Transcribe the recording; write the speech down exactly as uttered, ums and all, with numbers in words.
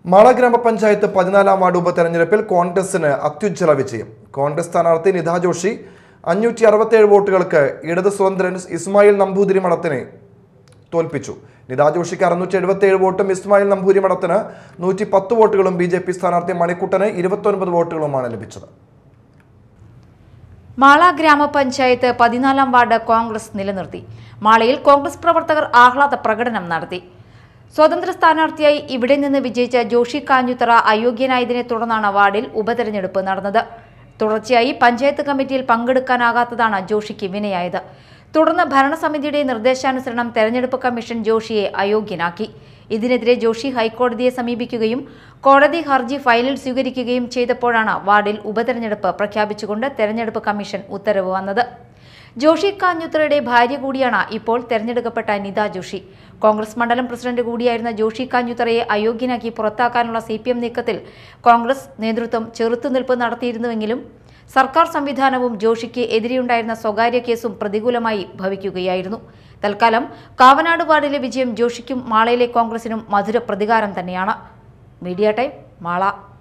മാള ഗ്രാമപഞ്ചായത്ത് പതിനാലാം വാർഡ് ഉപതെരഞ്ഞെടുപ്പിൽ കോൺഗ്രസിന് അത്യുജ്വല വിജയം. കോൺഗ്രസ് സ്ഥാനാർത്ഥി നിതാ ജോഷി അഞ്ഞൂറ്റി അറുപത്തിയേഴ് വോട്ടുകൾക്ക് ഇടത് സ്വതന്ത്രൻ ഇസ്മായിൽ നമ്പൂതിരി മഠത്തിനെ തോൽപ്പിച്ചു. നിതാ ജോഷിക്ക് അറുന്നൂറ്റി എഴുപത്തിയേഴ് വോട്ടും ഇസ്മായിൽ നമ്പൂതിരി മഠത്തിന് നൂറ്റി പത്ത് വോട്ടുകളും ബി ജെ പി സ്ഥാനാർത്ഥി മണിക്കുട്ടന് ഇരുപത്തൊൻപത് വോട്ടുകളുമാണ് ലഭിച്ചത്. മാള ഗ്രാമപഞ്ചായത്ത് പതിനാലാം വാർഡ് കോൺഗ്രസ് നിലനിർത്തി. മാളയിൽ കോൺഗ്രസ് പ്രവർത്തകർ ആഹ്ലാദ പ്രകടനം നടത്തി. സ്വതന്ത്ര സ്ഥാനാർത്ഥിയായി ഇവിടെ നിന്ന് വിജയിച്ച ജോഷി കാഞ്ഞുത്തറ അയോഗ്യനായതിനെ തുടർന്നാണ് വാർഡിൽ ഉപതെരഞ്ഞെടുപ്പ് നടന്നത്. തുടർച്ചയായി പഞ്ചായത്ത് കമ്മിറ്റിയിൽ പങ്കെടുക്കാനാകാത്തതാണ് ജോഷിക്ക് വിനയായത്. തുടർന്ന് ഭരണസമിതിയുടെ നിർദ്ദേശാനുസരണം തെരഞ്ഞെടുപ്പ് കമ്മീഷൻ ജോഷിയെ അയോഗ്യനാക്കി. ഇതിനെതിരെ ജോഷി ഹൈക്കോടതിയെ സമീപിക്കുകയും കോടതി ഹർജി ഫയലിൽ സ്വീകരിക്കുകയും ചെയ്തപ്പോഴാണ് വാർഡിൽ ഉപതെരഞ്ഞെടുപ്പ് പ്രഖ്യാപിച്ചുകൊണ്ട് തെരഞ്ഞെടുപ്പ് കമ്മീഷൻ ഉത്തരവ് വന്നത്. ജോഷി കാഞ്ഞുത്തറയുടെ ഭാര്യ കൂടിയാണ് ഇപ്പോൾ തെരഞ്ഞെടുക്കപ്പെട്ട നിതാ ജോഷി. കോൺഗ്രസ് മണ്ഡലം പ്രസിഡന്റ് കൂടിയായിരുന്ന ജോഷി കാഞ്ഞുത്തറയെ അയോഗ്യനാക്കി പുറത്താക്കാനുള്ള സി പി എം നീക്കത്തിൽ കോൺഗ്രസ് നേതൃത്വം ചെറുത്തുനിൽപ്പ് നടത്തിയിരുന്നുവെങ്കിലും സർക്കാർ സംവിധാനവും ജോഷിക്ക് എതിരെയുണ്ടായിരുന്ന സ്വകാര്യ കേസും പ്രതികൂലമായി ഭവിക്കുകയായിരുന്നു. തൽക്കാലം കാവനാട് വാർഡിലെ വിജയം ജോഷിക്കും മാളയിലെ കോൺഗ്രസിനും മധുര പ്രതികാരം തന്നെയാണ്. Media time, Mala.